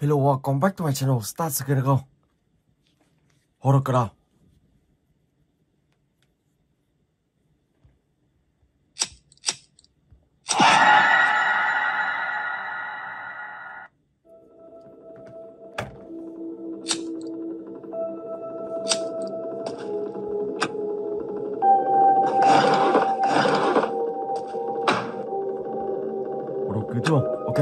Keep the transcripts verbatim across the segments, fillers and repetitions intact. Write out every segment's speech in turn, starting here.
Hello, welcome back to my channel, Start Go. Horror. Cứ chuông, ok.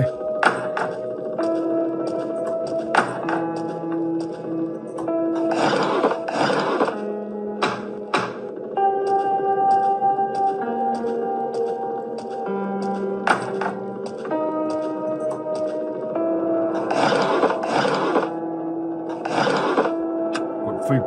Cuộn phim.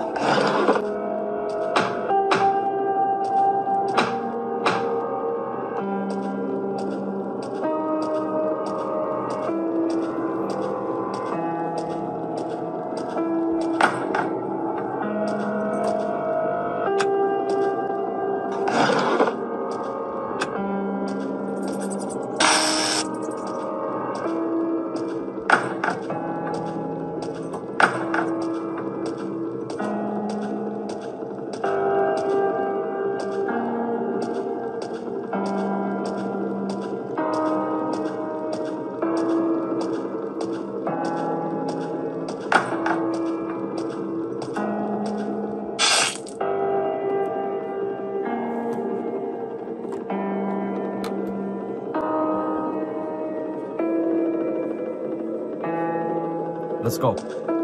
Let's go.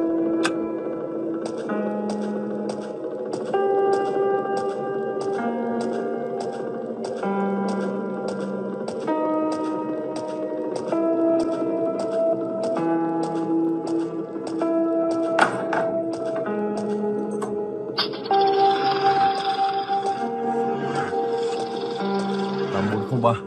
tám bốn không ba.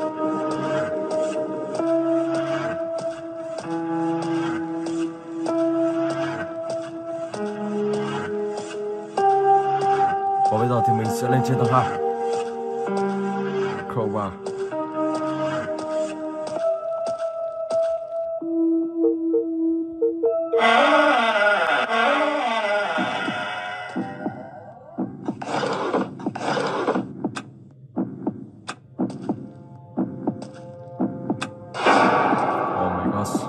Và bây giờ thì mình sẽ lên trên tầng hai. Crowbar. Oh my gosh.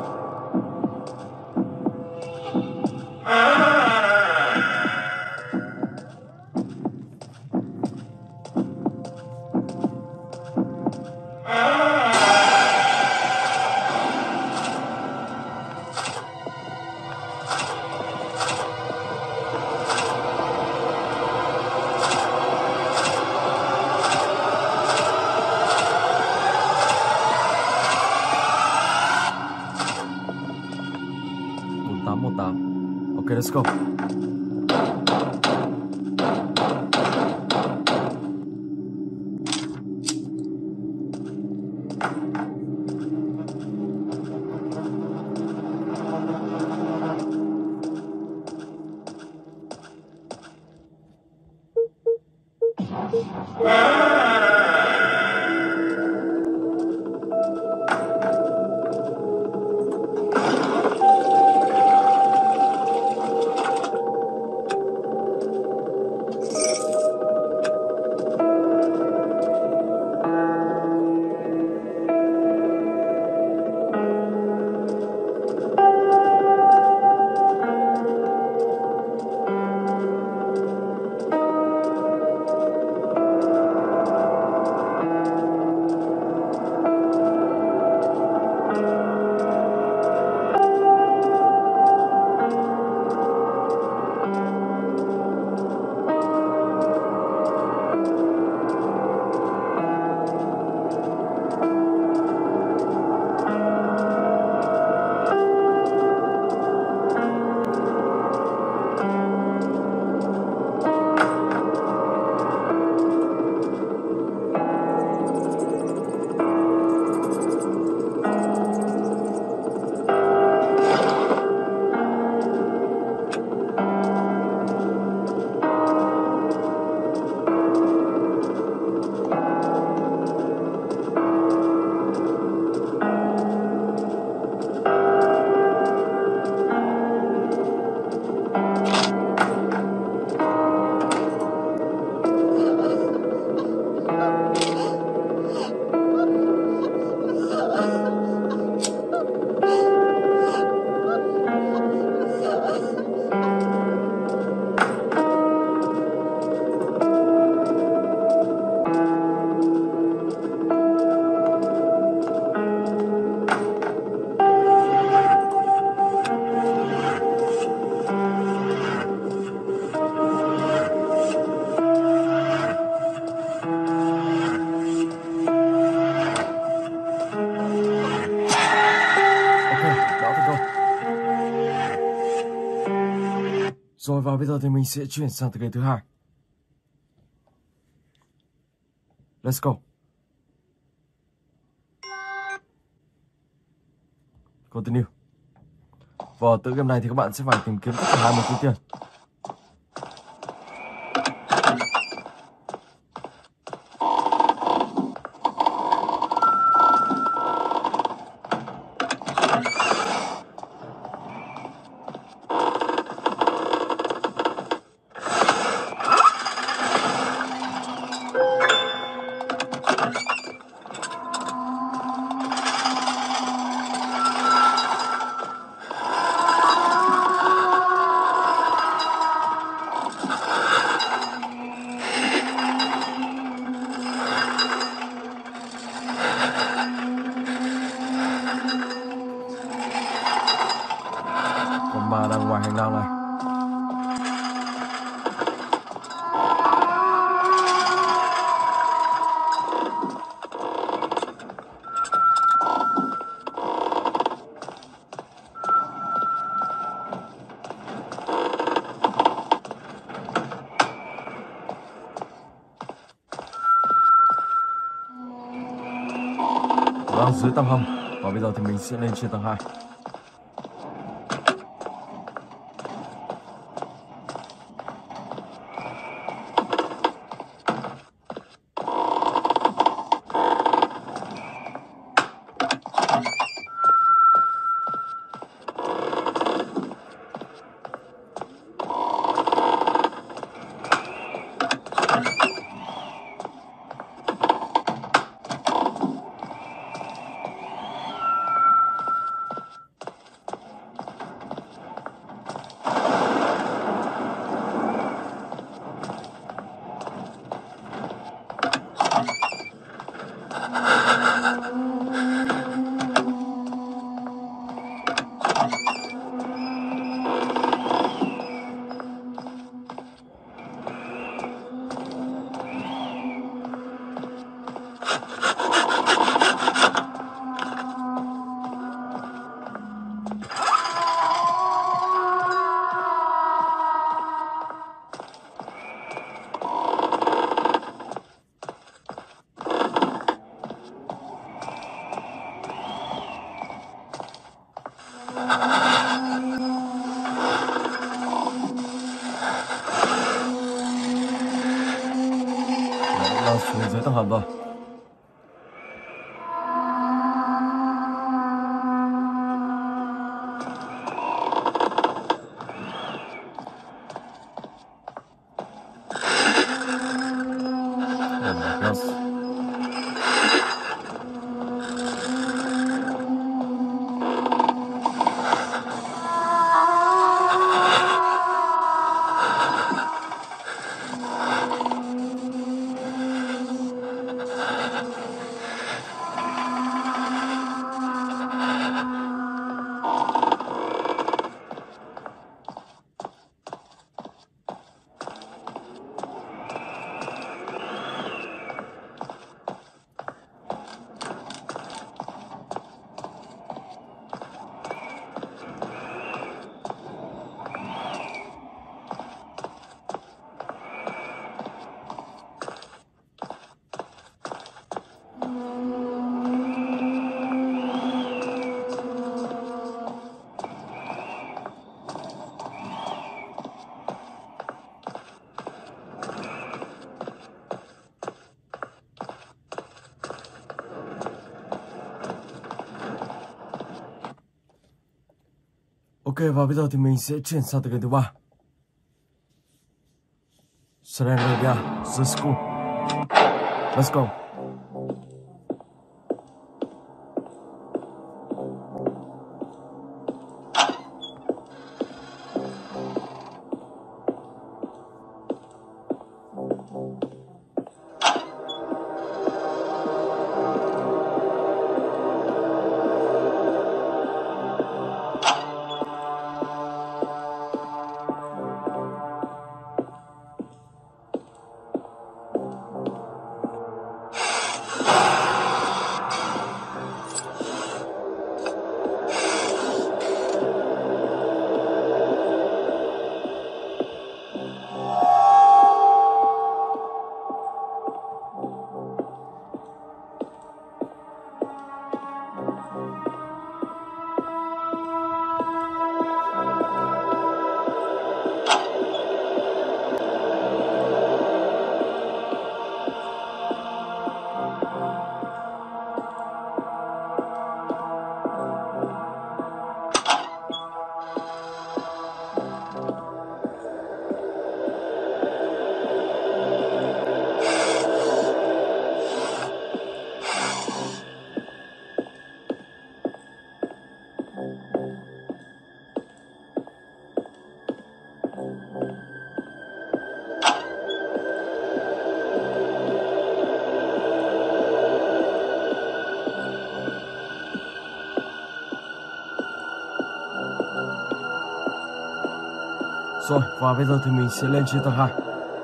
một tám một tám. Ok, let's go. Rồi và bây giờ thì mình sẽ chuyển sang tựa game thứ hai. Let's go. Continue. Và tựa game này thì các bạn sẽ phải tìm kiếm tất cả hai mươi túi tiền. Còn ma đang ngoài hành lang này. Đang dưới tầng hầm và bây giờ thì mình sẽ lên trên tầng hai. Đang xuống dưới tầng hầm rồi. Oh my gosh. Ok, và bây giờ thì mình sẽ chuyển sang tựa game thứ ba. Serenavia, The School. Let's go. Rồi, và bây giờ thì mình sẽ lên trên tầng hai.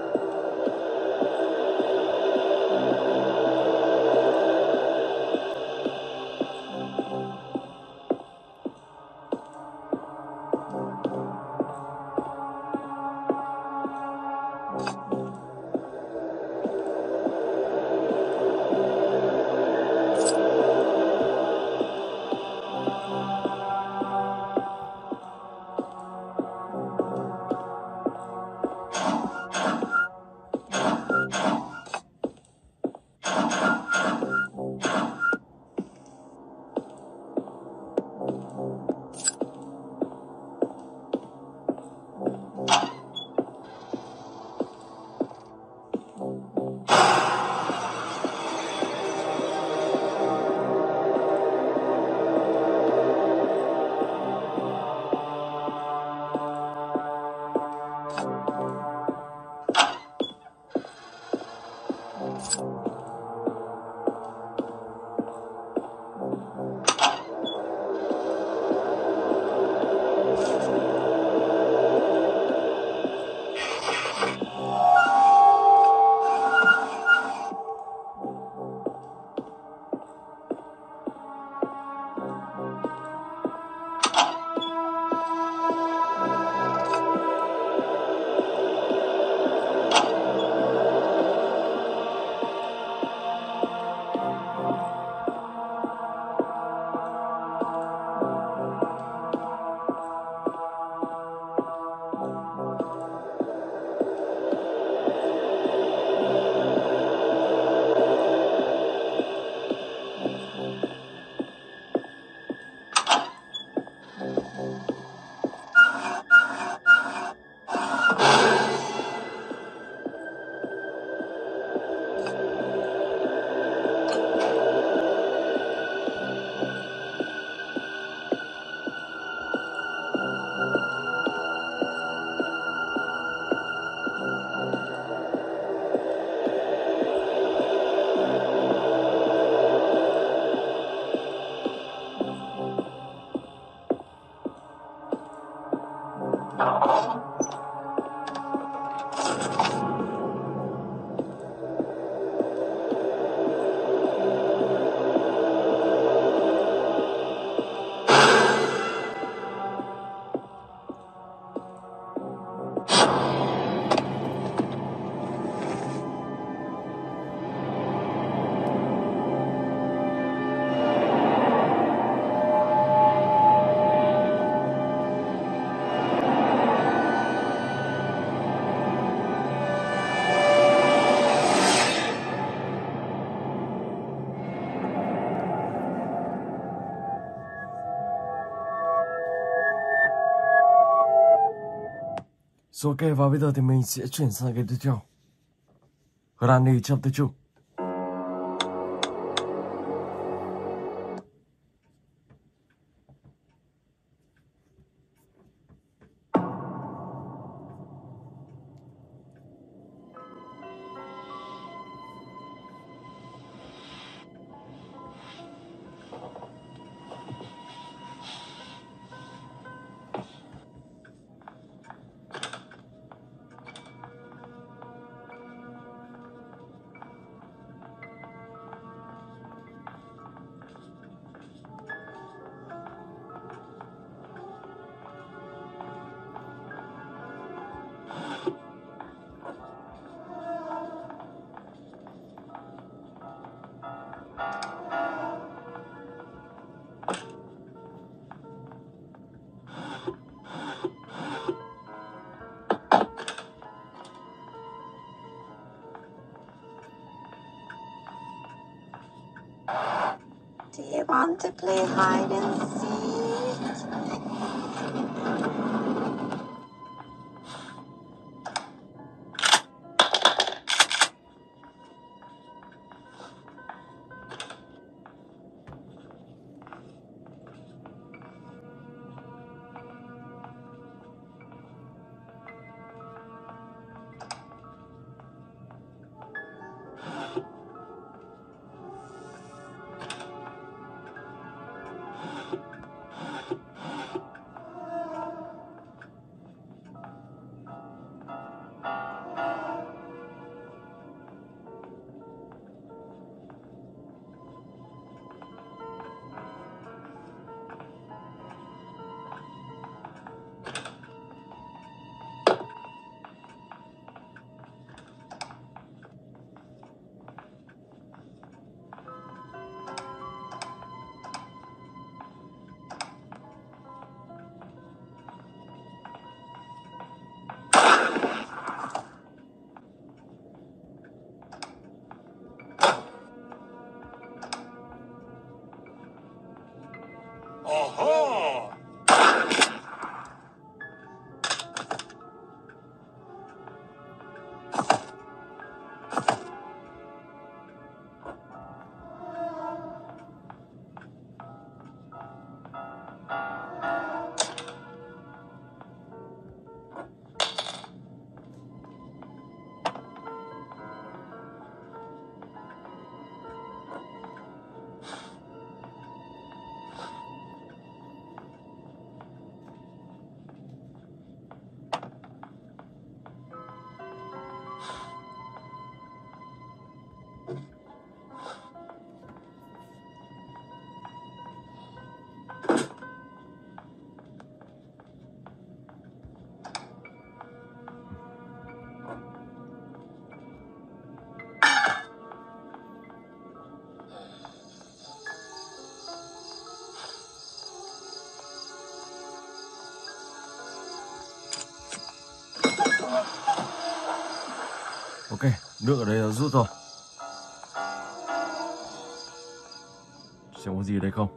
Rồi ok, và bây giờ thì mình sẽ chuyển sang cái tiếp theo. Granny trong tứ trụ. Do you want to play hide and seek? Ok, nước ở đây đã rút rồi. Xem có gì ở đây không.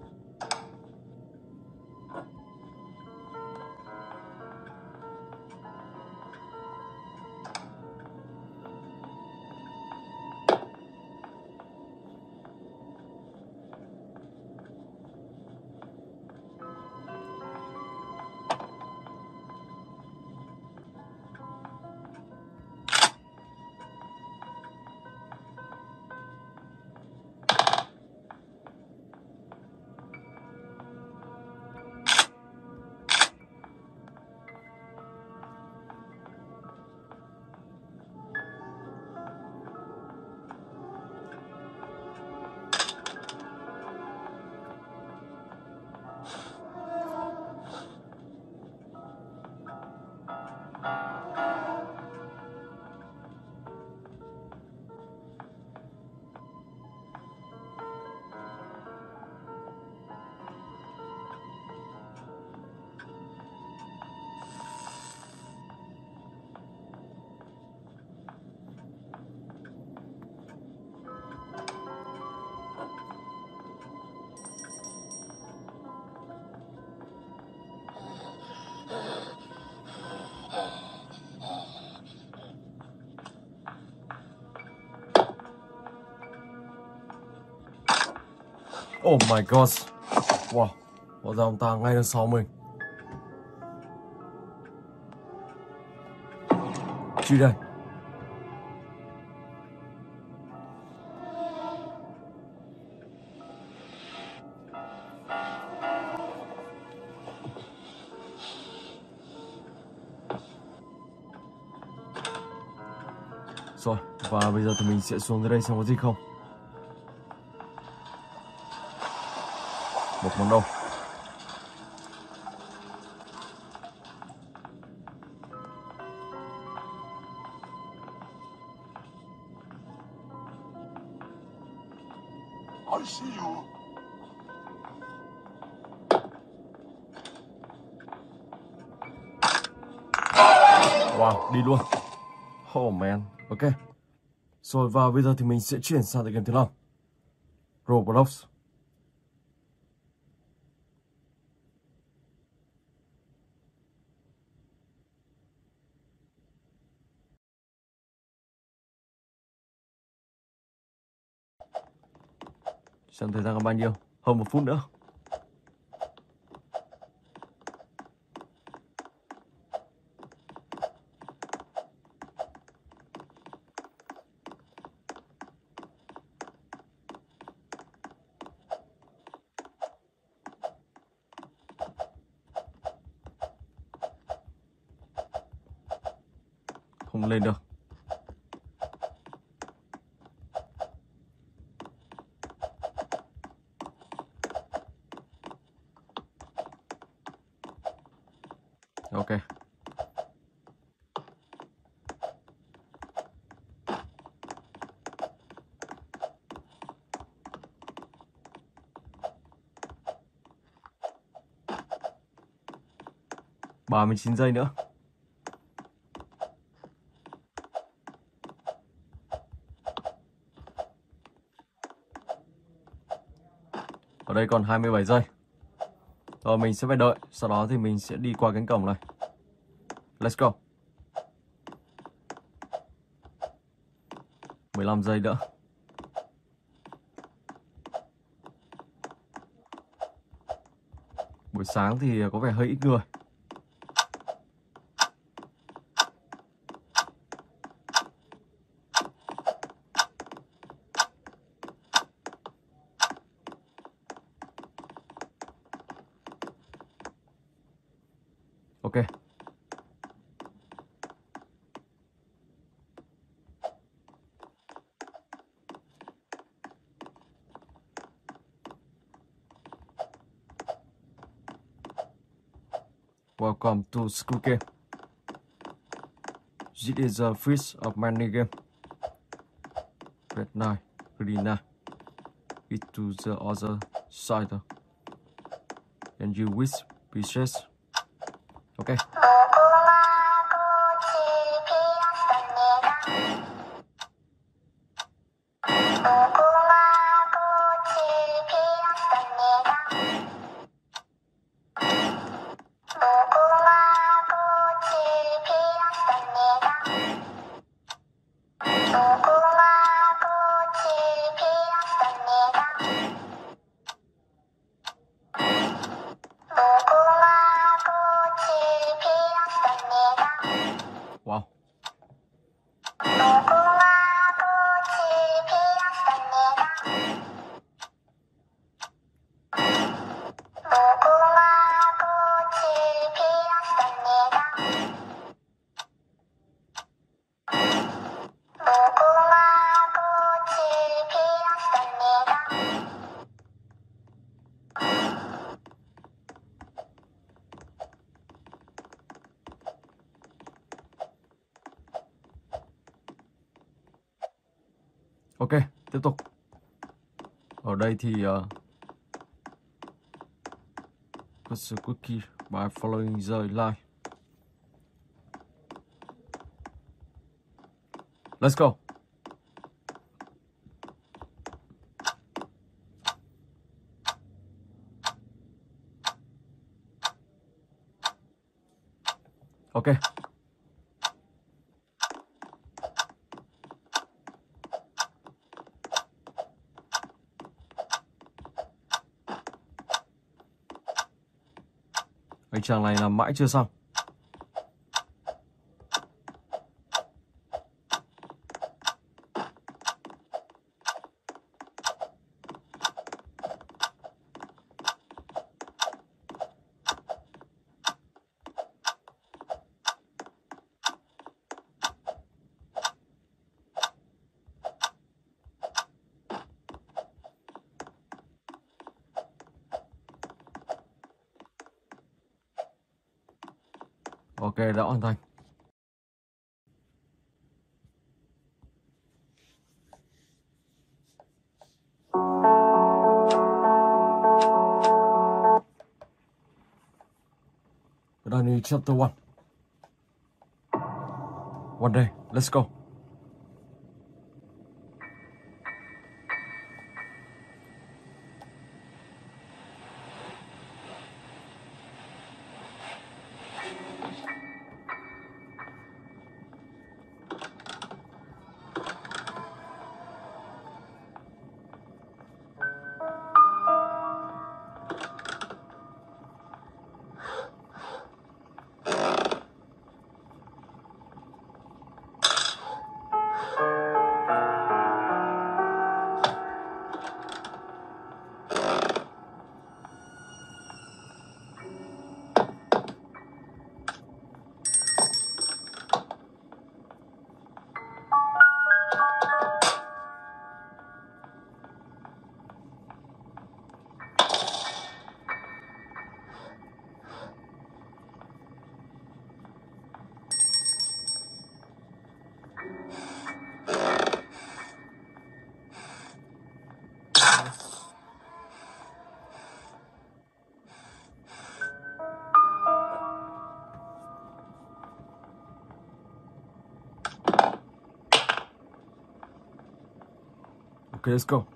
Oh my god. Wow, hóa ra ông ta ngay đằng sau mình. Truy đây. Rồi, và bây giờ thì mình sẽ xuống dưới đây xem có gì không. Một món đồ. I see you. Wow, đi luôn. Oh man, ok. Rồi và bây giờ thì mình sẽ chuyển sang tới game thứ năm, Roblox. Xem thời gian còn bao nhiêu, hơn một phút nữa. Không lên được. Ok. ba mươi chín giây nữa. Ở đây còn hai mươi bảy giây. Rồi mình sẽ phải đợi, sau đó thì mình sẽ đi qua cánh cổng này. Let's go. mười lăm giây nữa. Buổi sáng thì có vẻ hơi ít người. Ok. Welcome to School Game. This is a fish of many game. Red nine, green nine. It to the other side. And you wish pieces. Okay. Ok, tiếp tục. Ở đây thì uh, Cursor Cookie by following the line. Let's go. Ok. Anh chàng này làm mãi chưa xong. Ok, đã hoàn thành. Granny chapter one. One day, let's go. Okay, let's go.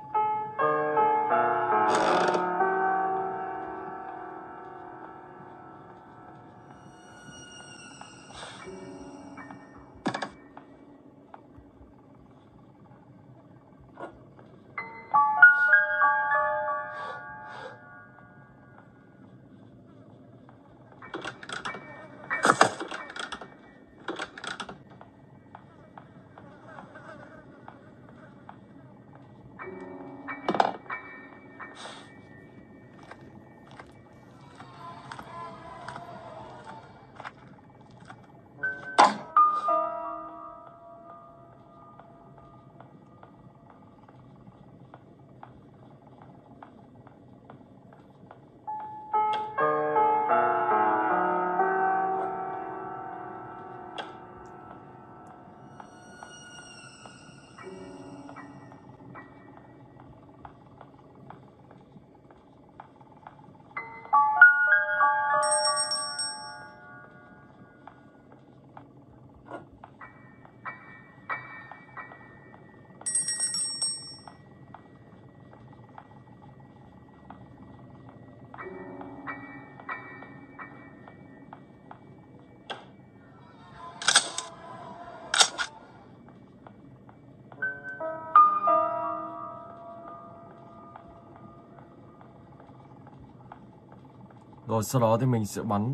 Rồi sau đó thì mình sẽ bắn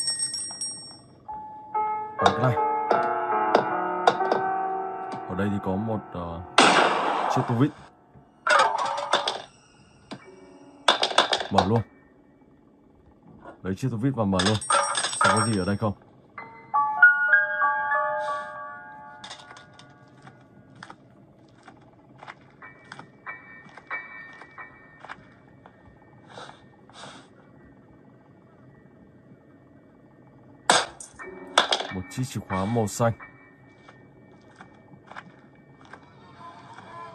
bắn cái này. Ở đây thì có một uh, chiếc tu vít. Mở luôn. Lấy chiếc tu vít và mở luôn. Xem có gì ở đây không. Một chiếc chìa khóa màu xanh.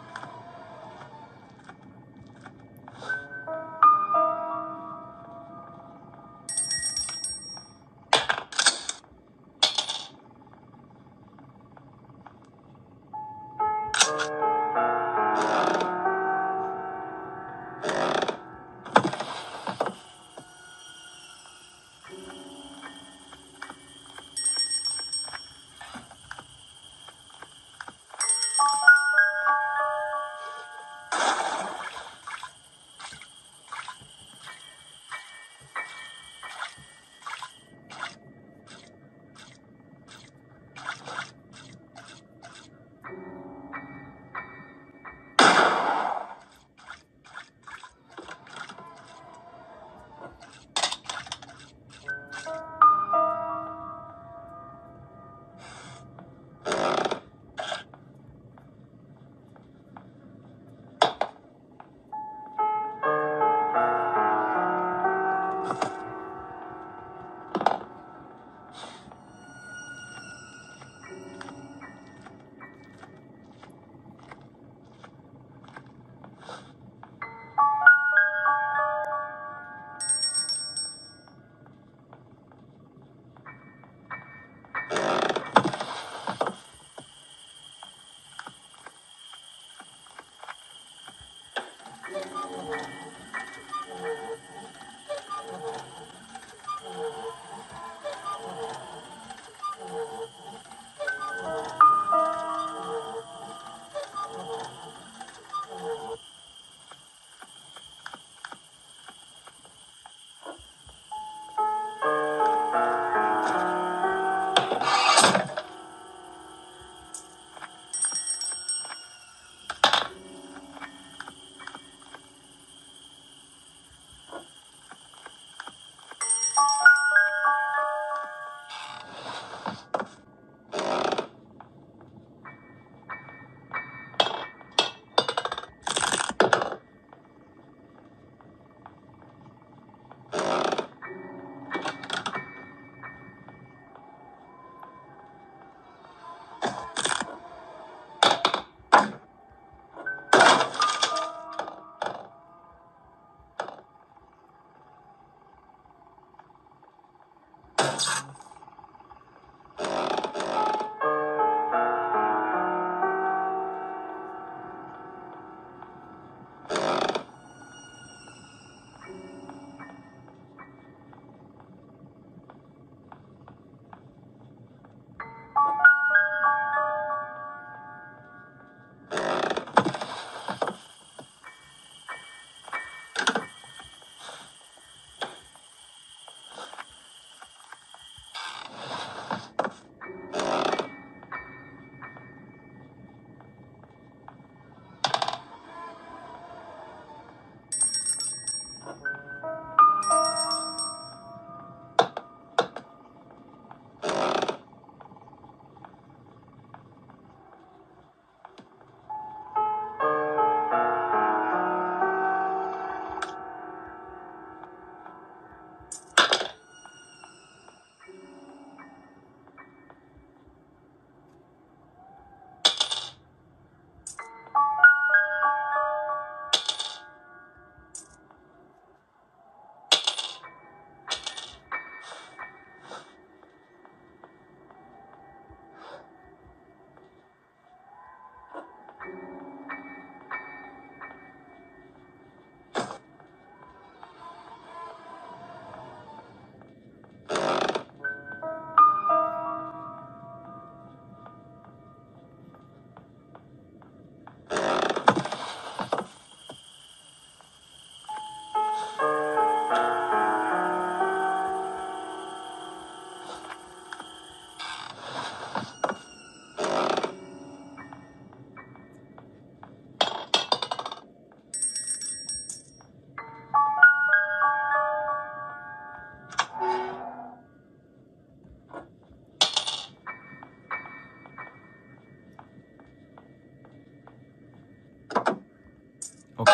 Ok,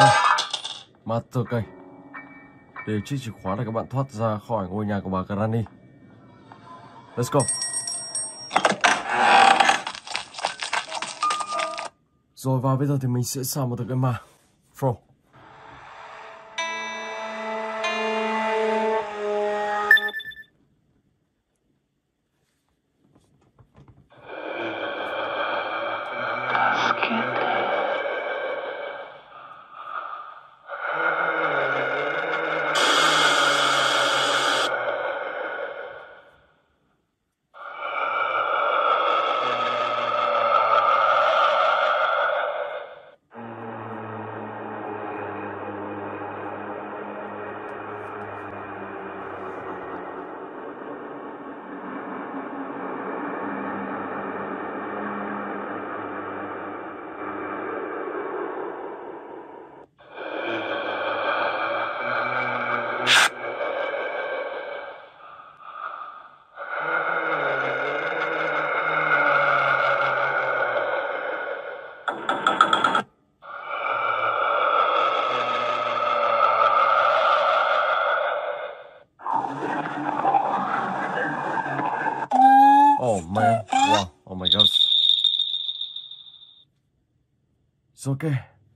Master cây. Để chiếc chìa khóa để các bạn thoát ra khỏi ngôi nhà của bà Granny. Let's go. Rồi và bây giờ thì mình sẽ sang một cái ma. Fro. Oh man, wow, oh my gosh. It's okay.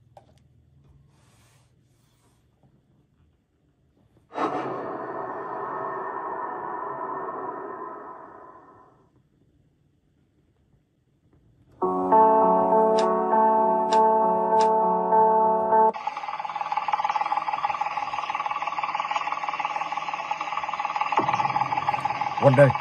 One day.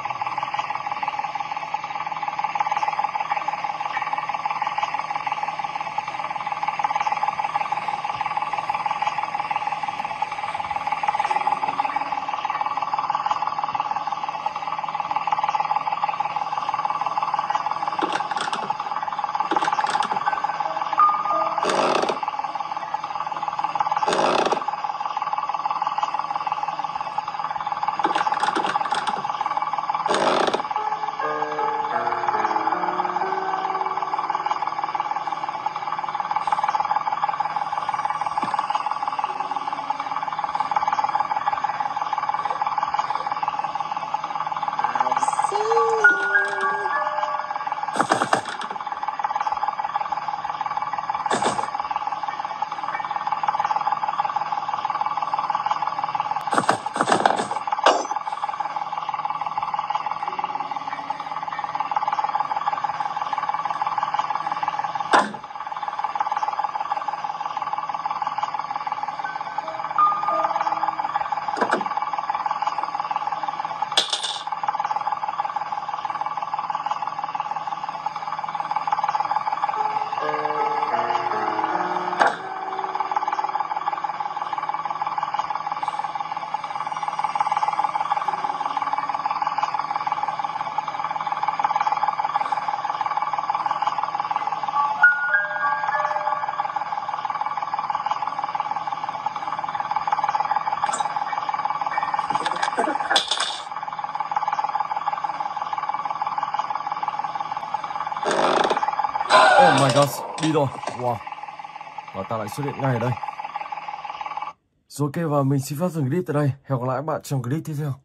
Oh my god, đi rồi. Wow. Và ta lại xuất hiện ngay ở đây. Rồi ok, và mình xin phép dừng clip tại đây. Hẹn gặp lại các bạn trong clip tiếp theo.